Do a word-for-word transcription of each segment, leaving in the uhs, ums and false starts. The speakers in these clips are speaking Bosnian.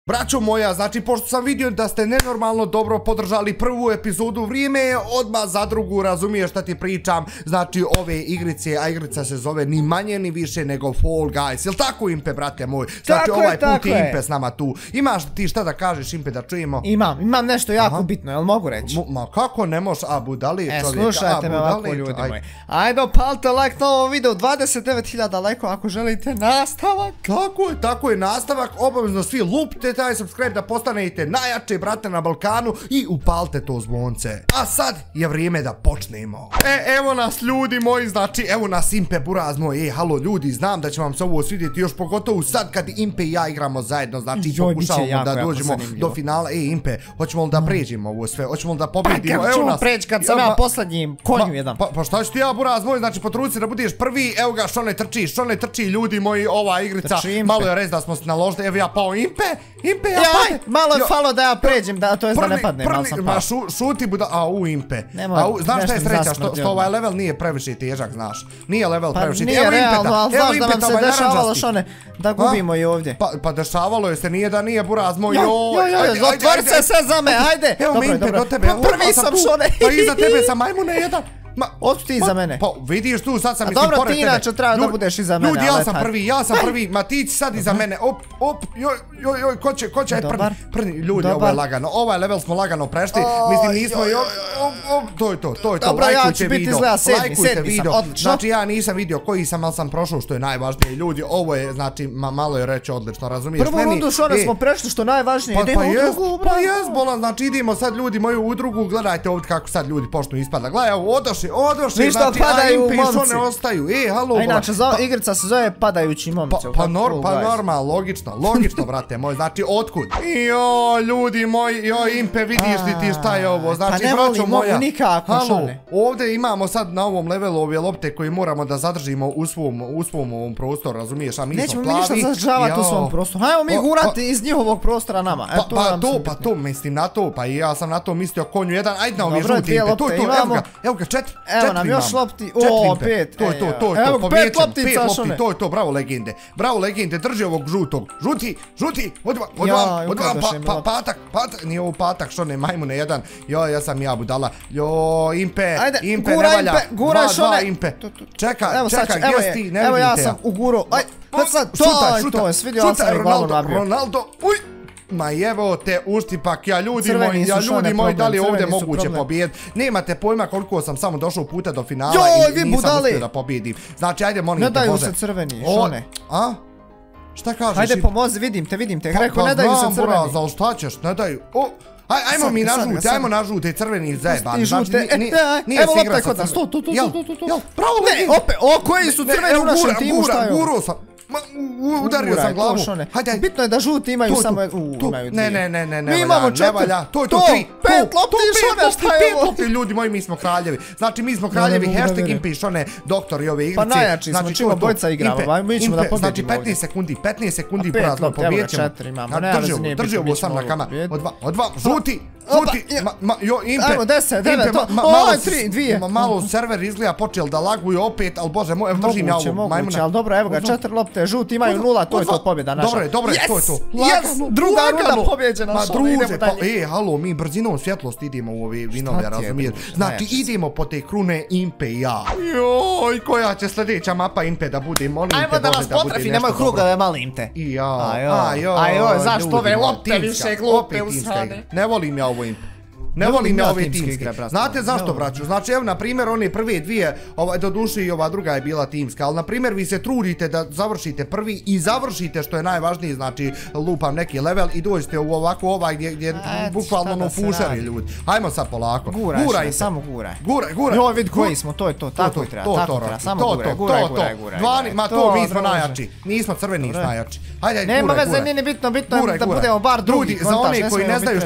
Braćo moja, znači pošto sam vidio da ste nenormalno dobro podržali prvu epizodu, vrijeme je odmah za drugu, razumiješ šta ti pričam, znači ove igrice, a igrica se zove ni manje ni više nego Fall Guys, jel tako Impe, brate moj? Znači ovaj put je Impe s nama tu, imaš ti šta da kažeš Impe da čujemo? Imam, imam nešto jako bitno, jel mogu reći? Ma kako ne možeš, a budali čovjek, e, slušajte me ovako ljudi moji, ajde opalite like na ovom videu, dvadeset devet hiljada lajkova ako želite nastavak. Tako je, tako je, nastavak, obavezno svi lupite taj subscribe da postanete najjače brate na Balkanu i upalite to zvonce. A sad je vrijeme da počnemo. E, evo nas ljudi moji, znači evo nas Impe Buraz moj, e, halo ljudi, znam da će vam se ovo svidjeti još pogotovo sad kad Impe i ja igramo zajedno, znači pokušavamo da dođemo do finala. E, Impe, hoćemo li da pređemo ovo sve, hoćemo li da pobjedimo? Pa kako ćemo preći kad sam ja poslednji konju jedan? Pa šta ću ti ja Buraz moj, znači potruci se da budeš prvi, evo ga što ne trči, što ne trči ljudi moji, ova igrica, malo je rez da smo se naložili, evo ja pao Impe, Impe, ja Jaj, malo je falo da ja pređem, da, to je da ne padne, malo sam pao. Ma šuti buda, a u Impe. Znaš šta je sreća, što ovaj level nije previše težak, znaš. Nije level previše težak. Pa nije realno, ali znaš da nam se dešavalo šone, da gubimo i ovdje. Pa dešavalo je se, nije da nije Buraz moj, joj. Joj, otvori se sve za me, ajde. Evo Impe do tebe. Prvi sam šone. Pa iza tebe sam majmune jedan. Otkud ti iza mene? Pa vidiš tu, sad sam mislim pored tebe. Dobro, ti inače treba da budeš iza mene. Ljudi, ja sam prvi, ja sam prvi, ma ti si sad iza mene, op, op, joj, joj, joj, ko će, ko će, ajde prvi, prvi, ljudi, ovo je lagano, ovaj level smo lagano prešli, mislim nismo, joj, op, op, to je to, to je to, lajkujte video, lajkujte video, znači ja nisam vidio koji sam, ali sam prošao, što je najvažnije, ljudi, ovo je, znači, malo je reći odlično, razumiješ meni? Prvu rundu šone smo prešli, što najvažnije, idemo u drugu, pa jes, bolan, znači idemo sad ljudi moju u drugu, gledajte ovdje kako sad ljudi počnu ispada, gledaj, ovo, odošli, odošli, padaju momci. Ostaju. E, halo. A inače, igrica se zove padajući momci. Pa normalno, logično, logično, brate moj, znači, otkud? Jo, ljudi moji, jo, Impe, vidiš li ti šta je ovo? Znači, braćo moja, halo, ovdje imamo sad na ovom levelu ove lopte koje moramo da zadržimo u svom ovom prostoru, razumiješ, a mi smo plavi. Nećemo mi ništa zadržavati u svom prostoru. Hajmo mi gurati iz njihovog prostora nama. Pa to, pa to, mislim na to, pa i ja sam na to mislio konju jedan, ajde na ovi žuti Impe, to je to, evo ga, evo ga, četiri, četiri još lopti, o, pet. To je to, to je to, pet loptica, to je to, bravo legende. Bravo legende, drži ovog žutog. Žuti, žuti, odvam, odvam, odvam, patak, patak, nije ovo patak, što ne, majmune jedan. Joj, ja sam ja budala. Joj, Impe, Impe, ne valja. Gura, šone. Impe, čekaj, čekaj, gdje si ti, ne vidim te. Evo ja sam u guru, aj, sad, to, to je, svidio, ali sam i glavu nabio. Ronaldo, uj. Ma jevo te uštipak, ja ljudi moji, ja ljudi moji, da li je ovdje moguće pobijediti? Nemate pojma koliko sam samo došao puta do finala i nisam uspio da pobjedim. Znači, ajde, molim te, Bože. Ne daju se crveni, šone. A? Šta kažeš? Hajde pomozi, vidim te, vidim te. Rekao, ne daju se crveni. Pa znam, Buraz, ali šta ćeš, ne daju. Ajmo mi na žute, ajmo na žute, crveni zajebani. Evo lopta kod nas, to, to, to, to, to, to. Bravo, ne, opet, o, koji su crveni u našem timu, šta je ovo? Guro sam. Udario sam glavu. Bitno je da žuti imaju samo... Ne, ne, ne, ne, ne valja, ne valja. To je to, tri. Pet lopti i šone, šta je ovo? Pet lopti, ljudi moji, mi smo kraljevi. Znači, mi smo kraljevi, hashtag Impe i šone, doktor i ove igrice. Pa najjači smo, čimo bojca igramo, mi ćemo da pobjedimo. Znači, petnaest sekundi, petnaest sekundi, porazno, pobjedit ćemo. Drži ovo sam na kama. Od dva, žuti, žuti, jo, Impe. Evo, deset, devet, ovo, tri, dvije. Malo server izgleda počel da laguju opet, ali bože moj, držim ja ovo majmuna. Ali dobro, evo ga, četiri lopte, žuti imaju nula, to je to pobjeda naša. Dobre, dobre, to je to. Yes, druga runda pobjeđena, šone, idemo dalje. E, halo, mi brzinom svjetlosti idemo u ove vinove, razumiješ? Znači, idemo po te krune Impe i ja. Joj, koja će sljedeća mapa Impe da bude, molim te Bože da bude nešto dobro. Ajmo da nas potrefi, nemoj krugove, malim te. I ja, ajoj, zašto ove lopte više glupe usrane? Ne volim ja ovo Impe. Ne volim ja ove timske. Znate zašto, braću? Znači, evo, na primjer, one prve dvije, do duše i ova druga je bila timska, ali, na primjer, vi se trudite da završite prvi i završite, što je najvažnije, znači, lupam neki level i dođete u ovako ovaj gdje bukvalno ono fušari ljudi. Hajmo sad polako. Guraj, samo guraj. Guraj, guraj. Joj, vidi koji smo, to je to, tako je treba, tako treba, samo guraj, guraj, guraj, guraj. Ma to, mi smo najjači, nismo crveni najjači. Hajde, guraj, nema veze, nije bitno, bitno da budemo bar drugi kontaž, ne smijemo biti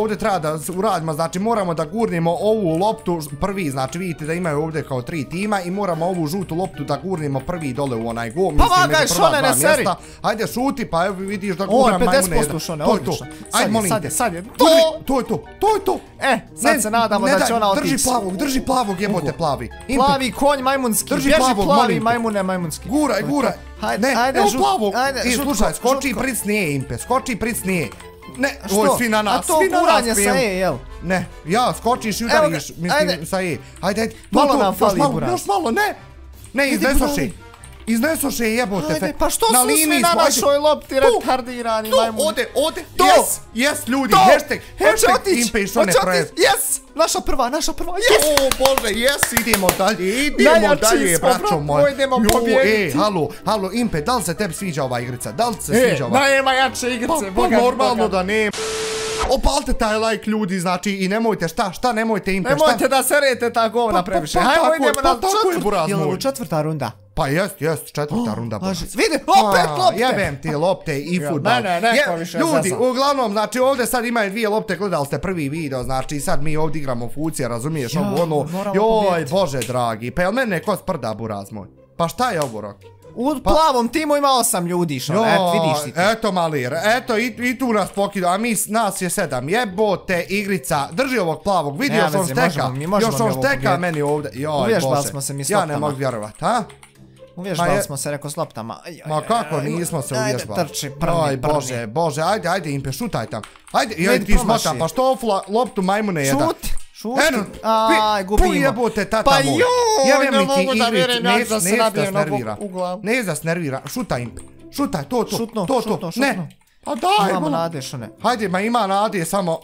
već. Znači, moramo da gurnemo ovu loptu prvi, znači vidite da imaju ovdje kao tri tima i moramo ovu žutu loptu da gurnemo prvi dole u onaj gol. Pa vagaj, šone, ne seri! Ajde, šuti, pa evo vidiš da guram majmune jedan. Šone, odlično. Ajde, molim te. Sad je, sad je. To je to, to je to. E, sad se nadamo da će ona otići. Drži plavog, drži plavog, jebote plavi. Plavi konj majmunski, bježi plavi majmune majmunski. Guraj, guraj. Ajde, evo plavog. I slušaj, skoči i pricnije Impe, skoči i pricnije. Ne, oj, svi na nas, svi na nas. A to guranje sa E, jel? Ne, ja, skočiš i udariš, mislim, sa E. Ajde, ajde, malo nam fali buraz. Još malo, ne. Ne, iznesoše. Iznesoše jebote. Ajde, pa što su svi na našoj lopti retardirani majmuni? Ode, ode, jes, jes ljudi, hashtag, hashtag Impe i Šone projekt. Jes, naša prva, naša prva, jes! O bože, jes, idemo dalje, idemo dalje, braćo moje. Idemo pobjediti. E, halo, halo, Impe, da li se tebi sviđa ova igrica? Da li se sviđa ova? E, nema jače igrice, boga. Pa normalno da ne. Opalite taj like ljudi, znači, i nemojte šta, šta nemojte Impe, šta? Nemojte da serete ta govna previše. Hajmo idemo na četvrta. Jel ovo četvrta runda? Pa jest, jest, četvrta runda. Vidi, opet lopte! Jebem ti lopte i futbal. Ne, ne, neko više zasa. Ljudi, uglavnom, znači ovdje sad imaju dvije lopte, gledali ste prvi video, znači sad mi ovdje igramo fucija, razumiješ, ovo ono, joj, bože dragi, pa jel mene ko sprda buraz moj? Pa šta je ovo, Roki? U plavom timu ima osam ljudi, što, et, vidiš ti. Eto malir, eto i tu nas pokido, a mi, nas je sedam, jebote igrica, drži ovog plavog, vidi još on šteka, još on šteka meni ovdje, joj bože, ja ne mogu vjerovat, ha? Uvježbali smo se, reko, s loptama. Ma kako nismo se uvježbali? Ajde, trči, prvi, prvi. Bože, bože, ajde, ajde, Impe, šutaj tam. Ajde, joj ti smotam, pa što ovu loptu majmune jedan? Šut, šut, aj, gubimo. Puj jebote, tata moj. Pa joj, ne mogu da vjerujem, ja da se nabijem na uglav. Ne da se nervira, šutaj Impe, šutaj, to, to, šutno, to, šutno, to, šutno. ne. Pa daj, imamo nade, što ne. Hajde, ma ima nade, samo...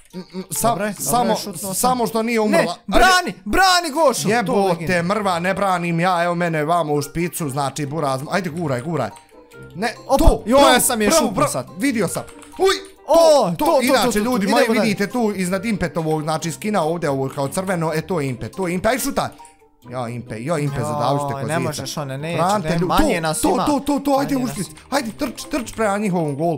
Samo što nije umrla. Ne, brani, brani Gošo. Jebote, mrva, ne branim ja, evo mene vamo u špicu, znači buraz. Ajde, guraj, guraj. Ne, to, joj, sam je šutno sad. Vidio sam. Uj, to, to, inače ljudi moji vidite tu iznad Impetovog, znači skina ovdje ovo kao crveno, e to je Impe, to je Impe, aj šutaj. Ja Impe, ja Impe, zadavite kozica. Ne možeš one, neće, manje nas ima. To, to, to, ajde ušpic, ajde trč, trč prema njihovom golu.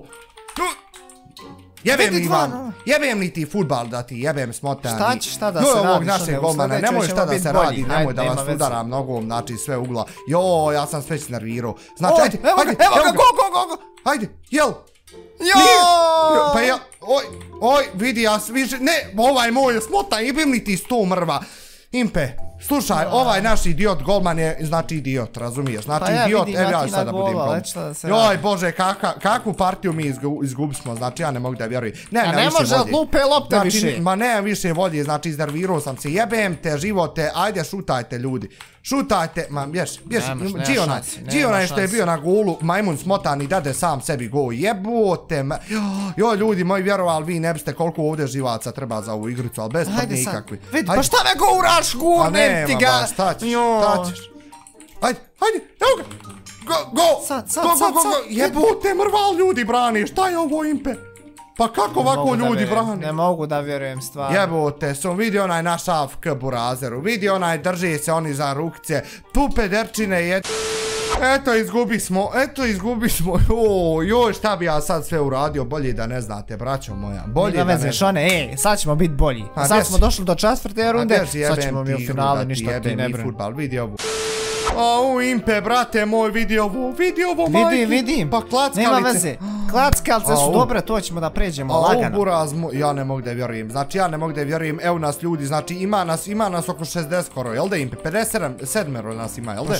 Jebem li vam, jebem li ti futbal da ti jebem smotani. Šta ćeš, šta da se radi? Ovog našeg golmana, nemoj šta da se radi, nemoj da vas udaram nogom, znači sve ugla. Jo, ja sam sve nervirao. Znači, ajde, ajde, evo ga, go, go, go, go. Ajde, jel? Jo! Pa ja, oj, oj, vidi, ja više, ne, ovaj moj smotan, jebem li ti sto mrva. Impe, slušaj, ovaj naš idiot golman je, znači idiot, razumiješ, znači idiot, evo ja sada budem golman. Joj bože, kakvu partiju mi izgubismo, znači ja ne mogu da vjerujem. Ne, ne može, lupe lopte više. Ma ne više volje, znači iznervirao sam se, jebem te živote, ajde šutajte ljudi. Šutajte, ma bješ, bješ, Gionaj, Gionaj što je bio na golu, majmun smotan i dade sam sebi gol, jebote, joj ljudi moji vjerovali, vi ne biste koliko ovdje živaca treba za ovu igricu, ali bez prvnje ikakvi. Vidi, pa šta me guraš, gurnem ti ga. A nema, šta ćeš, šta ćeš. Ajde, ajde, evo ga, go, go, sad, sad, go, go, sad, go, go, jebote, mrval ljudi brani, šta je ovo Impe? Pa kako ovako ljudi brani? Ne mogu da vjerujem stvarno. Jebote, sam vidio onaj naš A F K burazeru, vidio onaj drži se oni za rukce, pupe derčine jed... Eto izgubi smo, eto izgubi smo, joj šta bi ja sad sve uradio, bolje da ne znate braćo moja, bolje da ne znate. Šone, ej, sad ćemo biti bolji, sad smo došli do četvrte runde, sad ćemo mi u finale ništa ti ne brem. Vidi ovo. Au Impe, brate moj, vidi ovo, vidi ovo majke. Vidim, vidim. Pa klackalice. Nema veze. Klackalice su dobre, to ćemo da pređemo lagano. Au buraz, ja ne mogu da vjerujem. Znači ja ne mogu da vjerujem, evo nas ljudi, znači ima nas, ima nas oko šezdeset skoro, jel da Impe? pedeset sedam nas ima, jel da?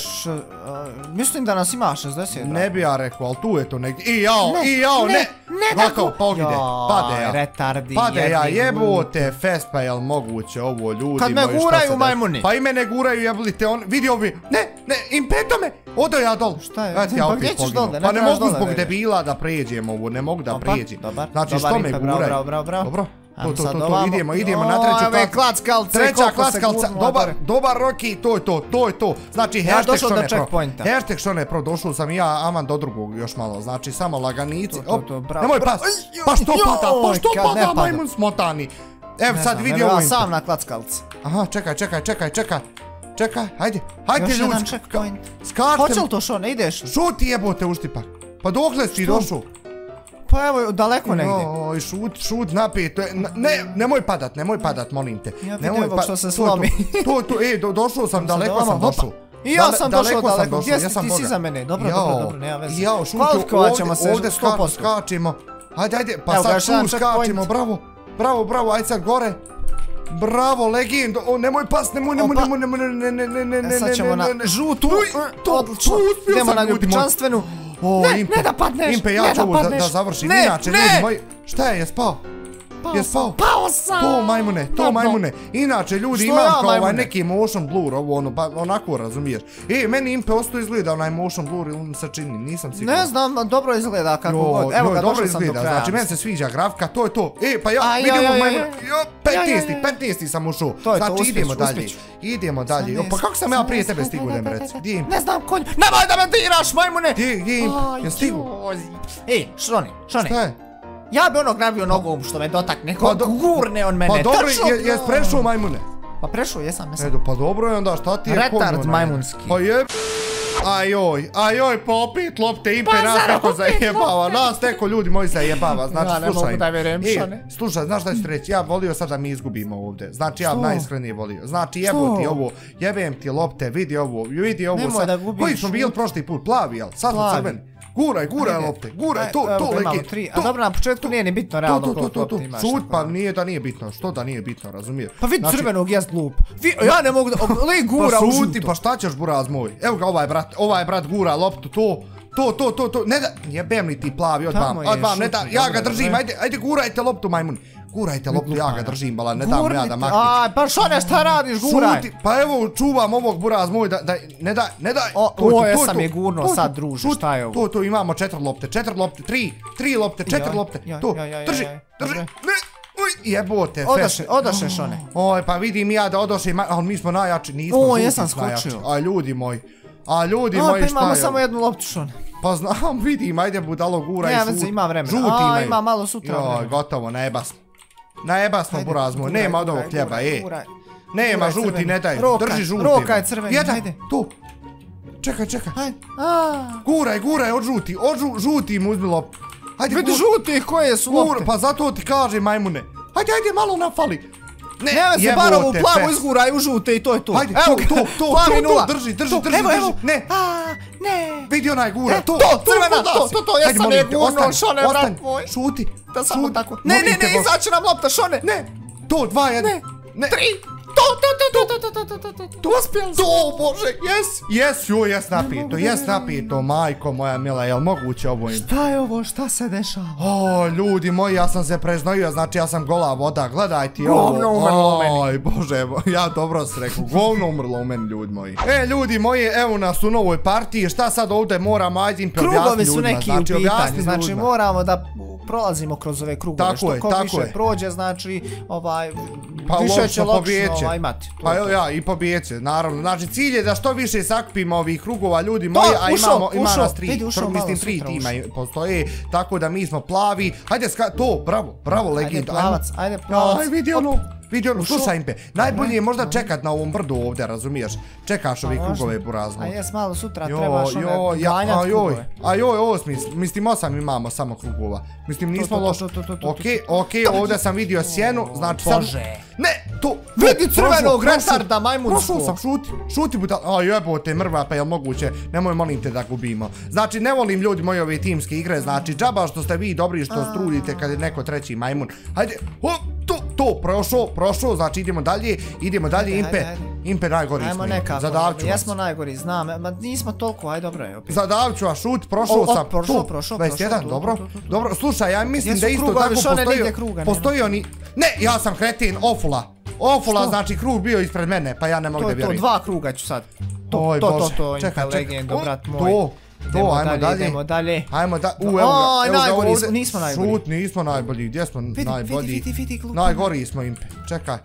Mislim da nas ima šezdeset. Ne bi ja rekao, ali tu je to negdje. I jao, i jao, ne. Ne, tako. Pogide, pade ja. Retardi, pade ja, jebote, fest pa jel moguće ovo ljudi. Kad me guraju majmuni. Pa i mene guraju, jebulite, on, vidi ovi, ne, ne, Impeto me, odo ja dol. Šta je? Pa gdje ćeš dol? Pa ne mogu zbog debila da pređem ovo, ne mogu da pređem. Znači što me guraju? Bravo, bravo, bravo. Dobro. To, to, to, to, idemo, idemo na treću klackalce. Treća klackalca, dobar, dobar Roki, to je to, to je to. Znači hashtag što ne pro. Hashtag što ne pro, došao sam ja, aman do drugog još malo, znači samo laganici. Nemoj pas, pa što pada, pa što pada, majmun smotani. Evo sad vidi ovo. Ja sam na klackalce. Aha, čekaj, čekaj, čekaj, čekaj. Čekaj, hajde, hajde ljudi. Još jedan checkpoint. Skačem. Hoće li to što, ne ideš? Šuti jebote uštipak. Pa dokle si došao? Pa evo, daleko negdje. Oj, šut, šut, napet. Ne, nemoj padat, nemoj padat, molim te. Ja vidim ovog što se slomi. To, to, e, došao sam, daleko sam došao. I ja sam došao daleko, gdje si ti si za mene? Dobro, dobro, dobro, nema veze. Jao, šuti, ovdje skačemo. Hajde, hajde, pa sad tu skačemo, bravo. Bravo, bravo, ajde sad gore. Bravo, legend, o, nemoj pas, nemoj, nemoj, nemoj, nemoj, ne, ne, ne, ne, ne, ne, ne, sad ćemo na žutu, odlično, idemo na ljubičanstvenu. Ne, ne da padneš. Impe, ja ću ovo da završim. Inače, ljudi moji, šta je, je spao? Je spao? Pao sam! To majmune, to majmune. Inače, ljudi, imam kao ovaj neki motion blur, ovo ono, pa onako razumiješ. E, meni Impe osto izgleda onaj motion blur ili mi se čini, nisam siguran. Ne znam, dobro izgleda kako god. Evo ga, došao sam do kraja. Znači, meni se sviđa grafika, to je to. E, pa ja, vidimo majmune. petnaesti, petnaesti sam ušao. Znači, idemo dalje. Idemo dalje. Pa kako sam ja prije tebe stigu, da mi reci? Ne znam, konj. Nemoj da me diraš, majmune! Gdje, gdje Impe? Ja stigu? Ej, Šone, Šone. Šta je? Ja bi ono gravio nogom što me dotakne, gurne on mene. Pa dobro, jes prešao majmune? Pa prešao, jesam, jesam. Edo, pa dobro je onda, šta ti je? Retard majmunski. Pa je... Ajoj, ajoj, pa opet lopte, Impe nas neko zajebava, nas neko ljudi moji zajebava, znači slušaj. Ja ne mogu da vjerujem, Šone. Slušaj, znaš šta ću reći, ja volio sad da mi izgubimo ovdje, znači ja najiskrenije volio, znači jebo ti ovo, jebem ti lopte, vidi ovo, vidi ovo sad. Koji smo bili prošli put, plavi, jel? Sad smo crveni. Guraj, guraj lopte, guraj, to, to, leke. A dobro, na početku nije ni bitno realno koliko lopte imaš. Šut, pa nije da nije bitno, što da nije bitno, razumiješ? Pa vidi crvenog jest glup. Ja ne mogu da, li gura u žuto. Pa šta ćeš buraz moj? Evo ga ovaj brat, ovaj brat gura loptu, to, to, to, to, to, ne da, jebem li ti plavi, odvam, odvam, ne da, ja ga držim, ajde, ajde gurajte loptu majmun. Gurajte loptu, ja ga držim, bala, ne dam ja da maknić. Aj, pa Šone, šta radiš, guraj? Pa evo, čuvam ovog buraz moj, da, ne daj, ne daj. O, ja sam je gurno sad, druže, šta je ovo? To, to, imamo četiri lopte, četiri lopte, tri, tri lopte, četiri lopte, to, drži, drži, ne, uj, jebote, odoše, odoše Šone. Oj, pa vidim ja da odoše, ali mi smo najjači, nismo žuti najjači. A ljudi moji, a ljudi moji, šta je? Pa imamo samo jednu loptu, Šone. Pa znam, vidim, ajde budalo, guraj, šut. Ne, ima vremena, a ima malo sutra vremena. Joj, gotovo, najeba smo. Najeba smo, buraz moj, nema od ovog hljeba, e. Nema, žuti, ne daj, drži žuti. Roka je crveni, ajde. Tu. Čekaj, čekaj. Guraj, guraj, od žuti, od žuti mu uzmi loptu. Vidi žuti, koje su lopte? Pa zato ti kaže, majmune. Ajde, ajde, malo nafali. Ne, se bar ovu plavu izguraj u žute i to je to. Ajde, to, to, to, to, drži, drži, drži, drži. Ne, ne. vidi onaj gura, to, to, crvena, to, to, to, ja sam je gurno, Šone, brat moj. Šuti, da samo tako. Ne, ne, ne, izaći nam lopta, Šone. Ne, to, dva, jedan. Ne, tri. To, to, to, to, to, to, to, to, to, uspjeli. To, bože, jes, jes, joj, jes napito, jes napito, majko moja mila, jel moguće ovo im? Šta je ovo, šta se dešava? O, ljudi moji, ja sam se preznojio, znači ja sam gola voda, gledaj ti ovo. Govno umrlo u meni. Oj, bože, ja dobro si rekao, govno umrlo u meni, ljudi moji. E, ljudi moji, evo nas u novoj partiji, šta sad ovdje moramo, ajde im objasniti ljudima. Krugovi su neki u pitanju, znači moramo da prolazimo kroz ove krugove, što ko više prođe, znači, ovaj, više će logično imati. Pa evo ja, i pobjeće, naravno. Znači cilj je da što više sakupimo ovih krugova, ljudi moji, a ima nas tri, mislim tri tima postoje, tako da mi smo plavi. Hajde, to, bravo, bravo legend. Ajde plavac, ajde plavac. Aj, vidi ono, vidi ono, slušaj Impe, najbolje je možda čekat na ovom brdu ovdje, razumiješ? Čekaš ovih krugove burazno. A jes malo sutra trebaš one ganjat krugove. A joj, osmi, mislim osam imamo samo krugova. Mislim nismo loši. Okej, okej, ovdje sam vidio sjenu, znači sad... Ne, to... Vidi crvenog retarda majmunskog. Prošao sam, šuti, šuti butal... A jebote, mrva, pa jel moguće, nemoj molim te da gubimo. Znači, ne volim ljudi moji ove timske igre, znači, džaba što ste vi dobri što strudite kad je neko treći majmun. Hajde, hop, to, to, prošao, prošao, znači idemo dalje, idemo dalje, Impe. Impe najgori smo, zadavću vas. Jesmo najgori, znam, ma nismo toliko, aj dobro je opet. Zadavću vas, šut, prošao sam. Prošao, prošao, dvadeset jedan, dobro, dobro, slušaj, ja mislim da isto tako postoji, postoji oni, ne, ja sam kreten, ofula, ofula, znači krug bio ispred mene, pa ja ne mogu da vjerujem. To, to, dva kruga ću sad. To, to, to, to, Impe legendo, brat moj. To, to, ajmo dalje, idemo dalje. Ajmo da, u, evo ga, evo ga ovdje. Nismo najgori. Šut, nismo najbolji, gdje smo najbolji? Najgori smo, Impe, čekaj.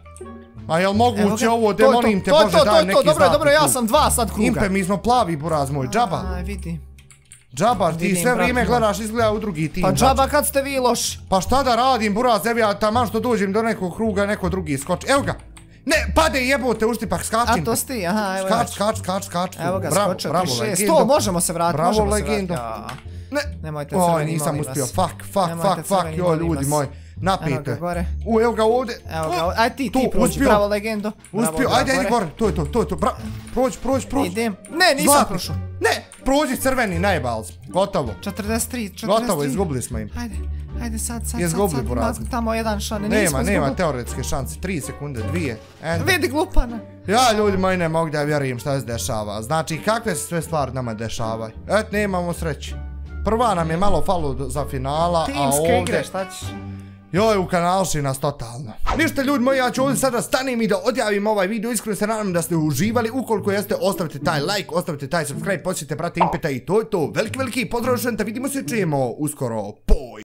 A jel moguće ovo, de molim te, Bože, daj neki znak. Dobro, dobro, ja sam dva sad kruga. Impe, mi smo plavi, buraz moj, džaba. Aj, vidi. Džaba, ti sve vrijeme gledaš, izgleda u drugi tim. Pa džaba kad ste vi loši. Pa šta da radim, buraz, evo ja taman što dođem do nekog kruga, neko drugi skoči. Evo ga. Ne, pade jebote, uštipak, skačim. A to sti, aha, evo ja. Skač, skač, skač, skač. Evo ga, skočio, tri šest. To, možemo se vratiti, možemo se vratiti. Ne, nemojte crveni, molim vas. Nisam uspio, fuck, fuck, fuck, fuck, joj, ljudi moji. Napijte. U, evo ga ovdje. Evo ga, aj ti, ti prođi, bravo legendo. Uspio, ajde, ajde gore, to je to, to je to, bravo. Prođi, prođi, prođi. Idem, ne, nisam prošao. Ne, prođi crveni, najebal smo, gotovo. četrdeset tri, četrdeset tri. Gotovo, izgubili smo im. Ajde, ajde sad, sad, sad, sad, tamo jedan šan, nismo izgubili. Nema, nema teoretske šanse, tri sekunde, dvije. Vidi glupana. Ja, ljudi moji, ne mogu da vjerujem šta se dešava. Znači, kakve se sve stvari nama dešavaju. Et, nemamo sreći. Prva nam je malo falo za finala, a ovdje... Timske igre, šta ćeš? Joj, u kanalši nas totalno. Ništa ljudi moji, ja ću ovdje sada stanem i da odjavim ovaj video. Iskreno se nadam da ste uživali. Ukoliko jeste, ostavite taj like, ostavite taj subscribe, posjetite brate Impeta i to je to. Veliki, veliki pozdrav, da vidimo se, čujemo uskoro. Po!